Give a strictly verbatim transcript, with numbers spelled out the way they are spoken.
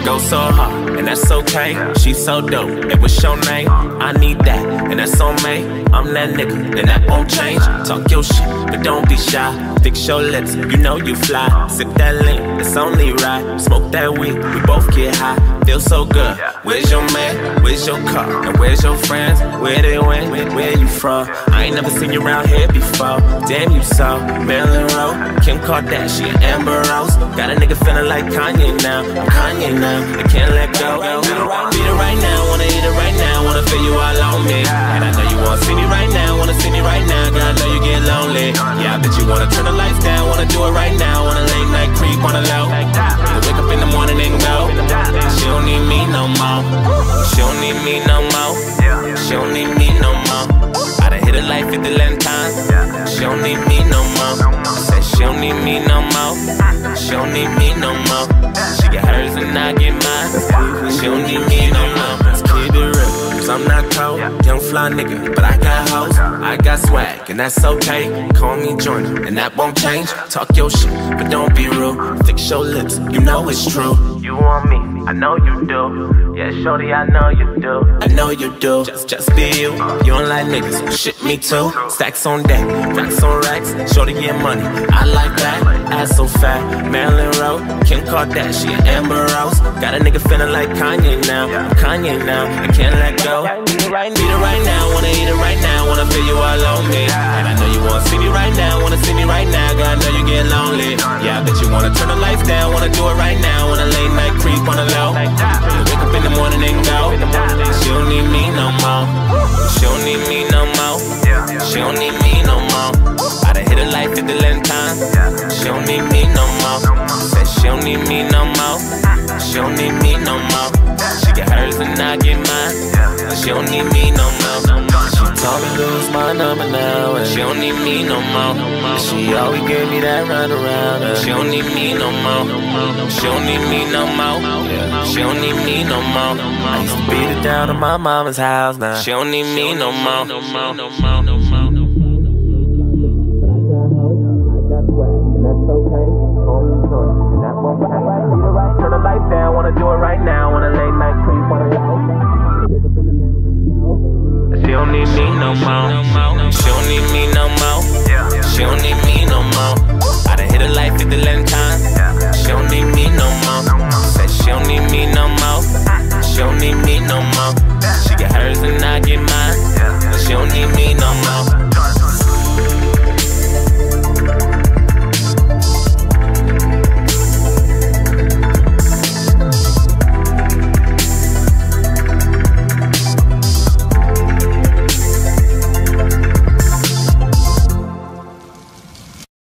I go so hard, and that's okay. She so dope, and what's your name? I need that, and that's on me. I'm that nigga, and that won't change. Talk your shit, but don't be shy. Fix your lips, you know you fly. Sip that lean, it's only right. Smoke that weed, we both get high. Feel so good. Where's your man? Where's your car? And where's your friends? Where they went? Where, where you from? I ain't never seen you around here before. Damn, you saw Marilyn Monroe, Kim Kardashian, Amber Rose. Got a nigga feeling like Kanye now. I'm Kanye now, I can't let go. Beat it right, beat it right now, wanna eat it right now, wanna feel you all on me. And I know you wanna see me right now, wanna see me right now, girl, I know you get lonely. Yeah, I bet you wanna turn the lights down, wanna do it right now, wanna late night creep on the low. You wake up in the morning and go. She don't need me no more. She don't need me no more. She don't need me no more. I done hit a life fifty eleven times. She don't need me no more. Said she don't need me no more. She don't need me no more. She get hers and I get mine. She don't need me no more. Let's keep it real, cause I'm not cold. Young fly nigga, but I got hoes. I got swag, and that's okay. Call me Joyner, and that won't change. Talk your shit, but don't be rude. Fix your lips, you know it's true. You want me, I know you do. Yeah, shorty, I know you do. I know you do. Just, just be you. You don't like niggas, shit me too. Stacks on deck, racks on racks. Shorty get money, I like that. Ass so fat, Marilyn Monroe, Kim Kardashian, Amber Rose. Got a nigga feeling like Kanye now. I'm Kanye now, I can't let go. Beat it right, beat it right now, wanna eat it right now, wanna feel you all on me. And I know you wanna see me right now, wanna see me right now, girl, I know you get lonely. Yeah, I bet you wanna turn the lights down, wanna do it right now, wanna late night creep on the low. You wake up in the morning and go. She don't need me no more. She don't need me no more. She don't need me no more. I done hit a life fifty eleven times. She don't need me no more. Said she don't need me no more. She don't need me no more. She get hers and I get mine. She don't need me no more. She told me lose my number now, and she don't need me no more. She always gave me that run around, and she don't need me no more. She don't need me no more. She don't need me no more. I used to beat it down to my mama's house now. She don't need me no more. Turn the lights down, wanna do it right now, wanna late night creep, wanna go. She don't need me no more. She don't need me no more. She don't need me no more. I done hit a life fifty eleven times. She don't need me no more. Said she don't need me no more. She don't need me no more. She get hers and I get mine. She don't need me no more.